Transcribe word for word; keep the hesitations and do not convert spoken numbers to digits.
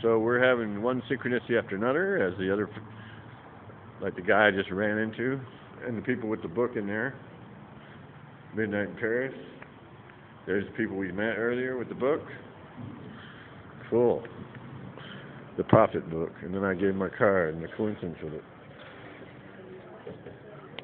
So we're having one synchronicity after another, as the other, like the guy I just ran into, and the people with the book in there. Midnight in Paris. There's the people we met earlier with the book. Cool. The Prophet book. And then I gave him my card and the coincidence of it.